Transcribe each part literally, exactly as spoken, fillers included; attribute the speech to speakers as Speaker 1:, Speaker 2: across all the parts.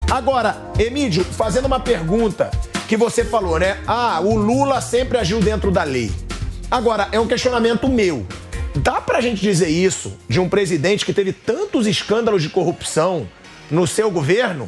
Speaker 1: Agora, Emídio, fazendo uma pergunta que você falou, né? Ah, o Lula sempre agiu dentro da lei. Agora, é um questionamento meu. Dá pra gente dizer isso de um presidente que teve tantos escândalos de corrupção no seu governo?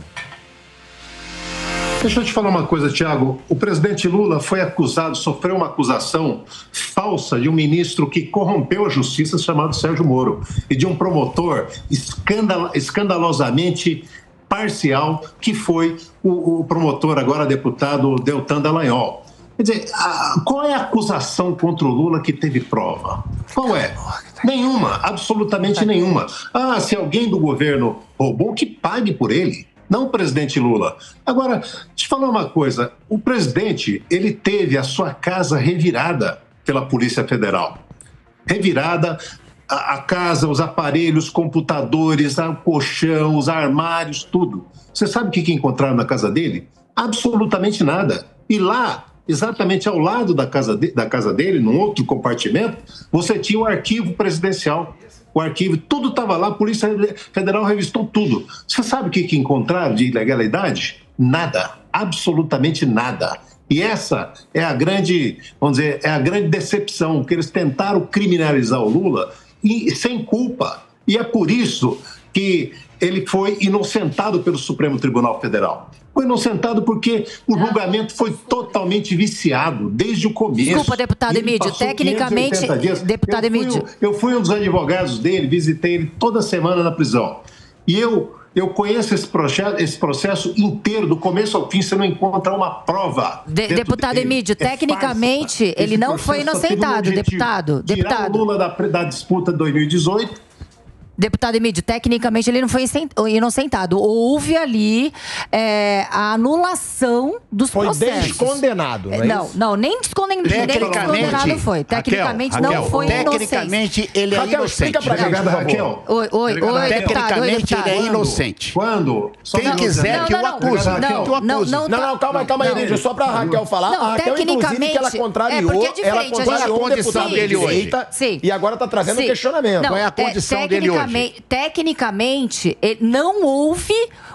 Speaker 2: Deixa eu te falar uma coisa, Tiago. O presidente Lula foi acusado, sofreu uma acusação falsa de um ministro que corrompeu a justiça chamado Sérgio Moro e de um promotor escandal, escandalosamente parcial que foi o, o promotor, agora deputado Deltan Dallagnol. Quer dizer, a, qual é a acusação contra o Lula que teve prova? Qual é? Nenhuma, absolutamente nenhuma. Ah, se alguém do governo roubou, que pague por ele. Não o presidente Lula. Agora, deixa eu te falar uma coisa. O presidente, ele teve a sua casa revirada pela Polícia Federal. Revirada, a, a casa, os aparelhos, computadores, o colchão, os armários, tudo. Você sabe o que, que encontraram na casa dele? Absolutamente nada. E lá, exatamente ao lado da casa, de, da casa dele, num outro compartimento, você tinha o arquivo presidencial. O arquivo, tudo estava lá, a Polícia Federal revistou tudo. Você sabe o que, que encontraram de ilegalidade? Nada, absolutamente nada. E essa é a grande, vamos dizer, é a grande decepção, que eles tentaram criminalizar o Lula e, sem culpa. E é por isso que ele foi inocentado pelo Supremo Tribunal Federal. Foi inocentado porque o julgamento foi totalmente viciado desde o começo.
Speaker 3: Desculpa, deputado Emídio, tecnicamente... Deputado Emídio...
Speaker 2: Eu fui um dos advogados dele, visitei ele toda semana na prisão. E eu, eu conheço esse processo, esse processo inteiro, do começo ao fim, você não encontra uma prova.
Speaker 3: De, deputado dele. Emídio, é tecnicamente, farsa. Ele esse não foi inocentado, deputado.
Speaker 2: Tirar
Speaker 3: deputado.
Speaker 2: o Lula da, da disputa de dois mil e dezoito...
Speaker 3: Deputado Emídio, tecnicamente ele não foi inocentado. Houve ali é, a anulação dos
Speaker 1: foi
Speaker 3: processos.
Speaker 1: Foi descondenado, não é
Speaker 3: Não,
Speaker 1: isso?
Speaker 3: não, nem descondenado, nem descondenado foi. Tecnicamente Raquel, não foi inocente.
Speaker 4: Tecnicamente ele é
Speaker 1: Raquel,
Speaker 4: inocente.
Speaker 1: Explica pra gente,
Speaker 2: Raquel.
Speaker 3: Oi, oi, oi,
Speaker 4: Tecnicamente ele é inocente.
Speaker 2: Quando?
Speaker 4: Quem quiser que o acuse.
Speaker 3: Não, não, não,
Speaker 1: não, calma, calma aí, Emídio, só pra Raquel falar.
Speaker 3: Não,
Speaker 1: a Raquel, inclusive, que ela contrariou,
Speaker 3: é
Speaker 1: ela contrariou
Speaker 4: a condição dele hoje.
Speaker 1: E agora tá trazendo um questionamento.
Speaker 4: Qual é a condição dele hoje?
Speaker 3: Tecnicamente, não houve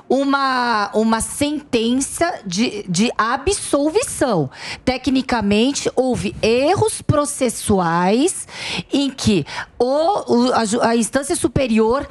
Speaker 3: uma, uma sentença de, de absolvição. Tecnicamente, houve erros processuais em que o, a, a instância superior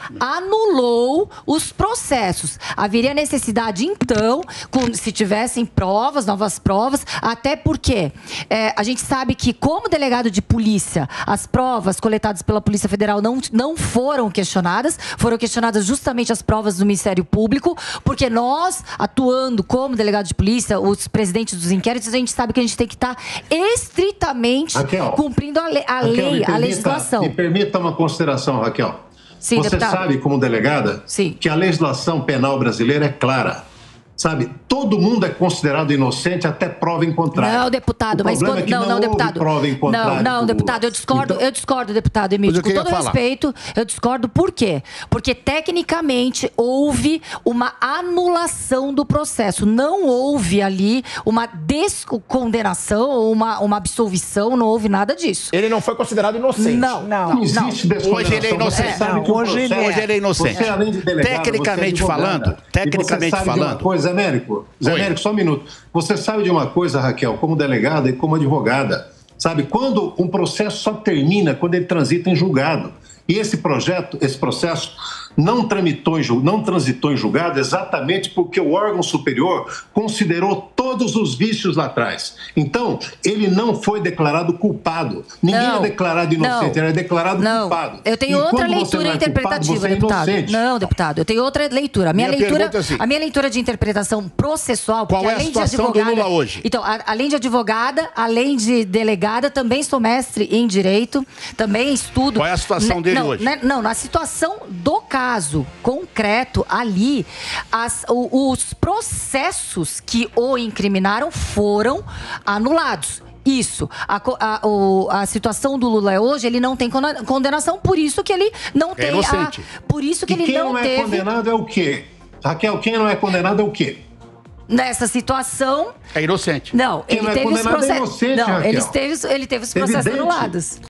Speaker 3: anulou os processos. Haveria necessidade, então, com, se tivessem provas, novas provas, até porque é, a gente sabe que, como delegado de polícia, as provas coletadas pela Polícia Federal não, não foram questionadas, foram questionadas justamente as provas do Ministério Público, porque nós, atuando como delegado de polícia, os presidentes dos inquéritos, a gente sabe que a gente tem que estar estritamente
Speaker 2: Raquel,
Speaker 3: cumprindo a, le a
Speaker 2: Raquel,
Speaker 3: lei,
Speaker 2: permita,
Speaker 3: a legislação.
Speaker 2: Me permita uma consideração, Raquel.
Speaker 3: Sim,
Speaker 2: Você
Speaker 3: deputado.
Speaker 2: sabe, como delegada,
Speaker 3: Sim.
Speaker 2: que a legislação penal brasileira é clara. Sabe, todo mundo é considerado inocente até prova em contrário.
Speaker 3: Não, deputado, mas quando...
Speaker 2: É que
Speaker 3: não,
Speaker 2: não,
Speaker 3: não, deputado.
Speaker 2: Prova em
Speaker 3: não, não, deputado, eu discordo, então... eu discordo, deputado Emílio. Com todo respeito, eu discordo por quê? Porque tecnicamente houve uma anulação do processo. Não houve ali uma descondenação ou uma, uma absolvição, não houve nada disso.
Speaker 1: Ele não foi considerado inocente.
Speaker 3: Não,
Speaker 2: não. Não existe descondenação.
Speaker 4: Hoje ele é inocente.
Speaker 2: Não,
Speaker 4: hoje, processo, ele é. hoje ele é inocente.
Speaker 2: Você, além de delegado,
Speaker 4: tecnicamente
Speaker 2: você é
Speaker 4: falando, tecnicamente
Speaker 2: você sabe
Speaker 4: falando.
Speaker 2: De uma coisa, Zé Américo, Zé Américo, só um minuto. Você sabe de uma coisa, Raquel, como delegada e como advogada, sabe? Quando um processo só termina quando ele transita em julgado. E esse projeto, esse processo não tramitou em, não transitou em julgado exatamente porque o órgão superior considerou todos os vícios lá atrás. Então, ele não foi declarado culpado. Ninguém
Speaker 3: não,
Speaker 2: é declarado inocente,
Speaker 3: não,
Speaker 2: ele é declarado
Speaker 3: não.
Speaker 2: culpado.
Speaker 3: Eu tenho
Speaker 2: e
Speaker 3: outra leitura
Speaker 2: é
Speaker 3: interpretativa,
Speaker 2: culpado, é
Speaker 3: deputado.
Speaker 2: inocente.
Speaker 3: Não, deputado, eu tenho outra leitura. A minha, minha leitura, assim, a minha leitura de interpretação processual, porque
Speaker 4: qual é a
Speaker 3: além
Speaker 4: situação
Speaker 3: de advogada,
Speaker 4: do Lula hoje?
Speaker 3: Então, a, além de advogada, além de delegada, também sou mestre em direito, também estudo.
Speaker 4: Qual é a situação dele
Speaker 3: não,
Speaker 4: hoje?
Speaker 3: Né, não, na situação do caso concreto ali, as, o, os processos que o incriminaram foram anulados. Isso. A, a, o, a situação do Lula hoje, ele não tem condenação, por isso que ele não
Speaker 4: é
Speaker 3: tem
Speaker 4: inocente.
Speaker 3: a... Por isso que
Speaker 2: e
Speaker 3: ele
Speaker 2: quem
Speaker 3: não,
Speaker 2: não é
Speaker 3: teve...
Speaker 2: condenado é o quê? Raquel, quem não é condenado é o quê?
Speaker 3: Nessa situação...
Speaker 4: É inocente.
Speaker 3: Não,
Speaker 2: quem
Speaker 3: ele
Speaker 2: não
Speaker 3: teve
Speaker 2: é
Speaker 3: os processos...
Speaker 2: É inocente,
Speaker 3: não,
Speaker 2: Raquel.
Speaker 3: ele teve, ele teve os processos
Speaker 2: Evidente.
Speaker 3: anulados.